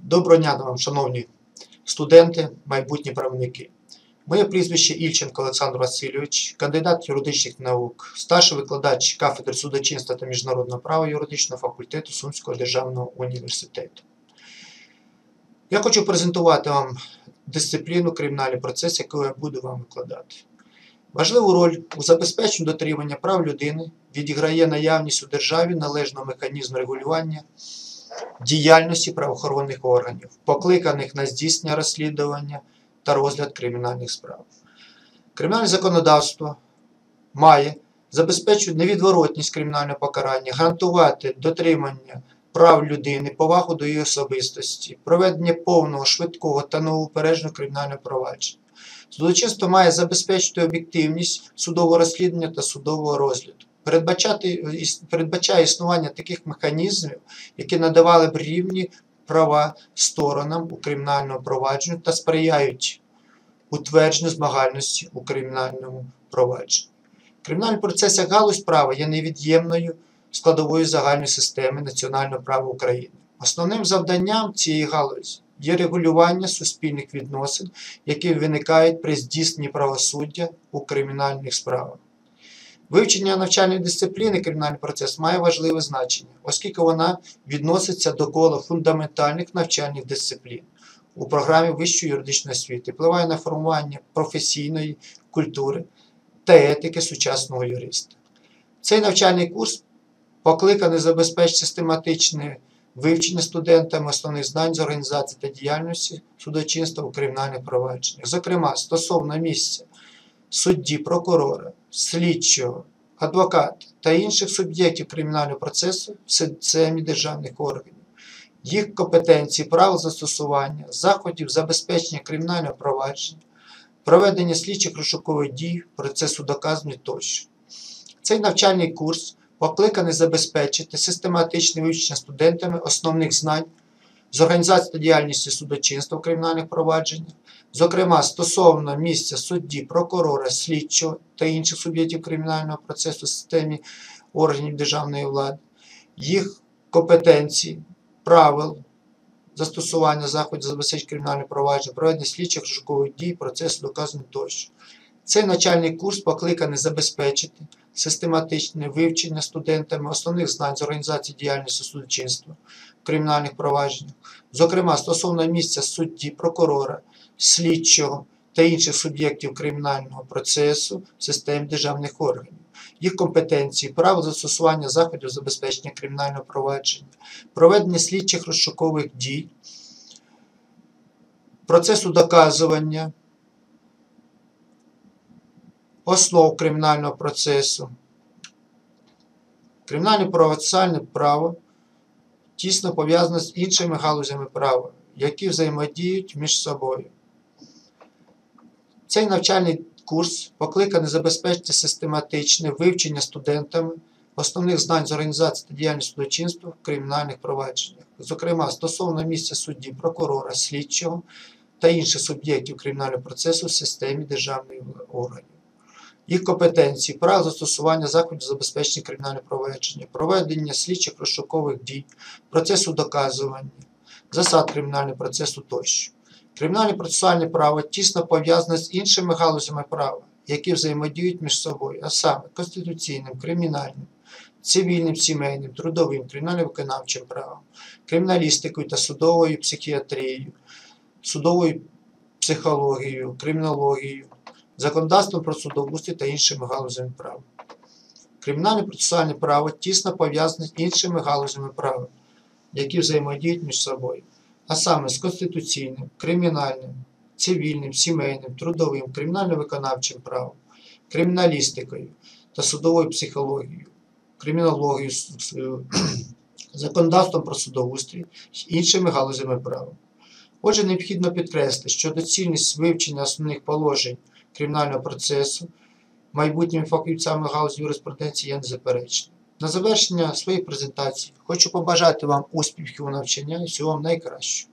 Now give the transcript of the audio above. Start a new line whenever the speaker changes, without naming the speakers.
Доброго дня вам, шановні студенти, майбутні правники. Моє прізвище Ільченко Олександр Васильович, кандидат юридичних наук, старший викладач кафедри судочинства та міжнародного права юридичного факультету Сумського державного університету. Я хочу презентувати вам дисципліну кримінальний процес, яку я буду вам викладати. Важливу роль у забезпеченні дотримання прав людини відіграє наявність у державі належного механізму регулювання діяльності правоохоронних органів, покликаних на здійснення розслідування та розгляд кримінальних справ. Кримінальне законодавство має забезпечувати невідворотність кримінального покарання, гарантувати дотримання прав людини, повагу до її особистості, проведення повного, швидкого та неупередженого кримінального провадження. Судочинство має забезпечити об'єктивність судового розслідування та судового розгляду. Передбачає існування таких механізмів, які надавали б рівні права сторонам у кримінальному провадженні та сприяють утвердженню змагальності у кримінальному провадженні. Кримінальний процес як галузь права є невід'ємною складовою загальної системи національного права України. Основним завданням цієї галузі є регулювання суспільних відносин, які виникають при здійсненні правосуддя у кримінальних справах. Вивчення навчальної дисципліни кримінальний процес має важливе значення, оскільки вона відноситься до кола фундаментальних навчальних дисциплін у програмі вищої юридичної освіти, впливає на формування професійної культури та етики сучасного юриста. Цей навчальний курс покликаний забезпечити систематичне вивчення студентами основних знань з організації та діяльності судочинства у кримінальних провадженнях, зокрема, стосовно місця судді, прокурора, слідчого, адвоката та інших суб'єктів кримінального процесу в системі державних органів, їх компетенції, правил застосування, заходів забезпечення кримінального провадження, проведення слідчих розшукових дій, процесу доказування тощо. Цей навчальний курс покликаний забезпечити систематичне вивчення студентами основних знань з організації та діяльності судочинства в кримінальних провадженнях, зокрема, стосовно місця судді, прокурора, слідчого та інших суб'єктів кримінального процесу в системі органів державної влади, їх компетенції, правил застосування заходів забезпечення кримінального провадження, проведення слідчих розшукових дій, процесу доказання тощо. Цей навчальний курс покликаний забезпечити систематичне вивчення студентами основних знань з організації діяльності судочинства в кримінальних провадженнях, зокрема, стосовно місця судді, прокурора, слідчого та інших суб'єктів кримінального процесу в системі державних органів, їх компетенції, правил застосування заходів забезпечення кримінального провадження, проведення слідчих розшукових дій, процесу доказування, основ кримінального процесу. Кримінальне процесуальне право тісно пов'язане з іншими галузями права, які взаємодіють між собою. Цей навчальний курс покликаний забезпечити систематичне вивчення студентами основних знань з організації та діяльності судочинства в кримінальних провадженнях, зокрема, стосовно місця судді, прокурора, слідчого та інших суб'єктів кримінального процесу в системі державних органів, їх компетенції, правил застосування заходів забезпечення кримінального провадження, проведення слідчих розшукових дій, процесу доказування, засад кримінального процесу тощо. Кримінальне процесуальне право тісно пов'язане з іншими галузями права, які взаємодіють між собою, а саме конституційним, кримінальним, цивільним, сімейним, трудовим, кримінально-виконавчим правом, криміналістикою та судовою психіатрією, судовою психологією, кримінологією, законодавством про судоустрій та іншими галузями права. Кримінальне процесуальне право тісно пов'язане з іншими галузями права, які взаємодіють між собою, а саме з конституційним, кримінальним, цивільним, сімейним, трудовим, кримінально-виконавчим правом, криміналістикою та судовою психологією, кримінологією, законодавством про судоустрій і іншими галузями права. Отже, необхідно підкреслити, що доцільність вивчення основних положень кримінального процесу майбутніми фахівцями галузі юриспруденції є незаперечною. На завершення своєї презентації хочу побажати вам успіхів у навчанні і всього вам найкращого.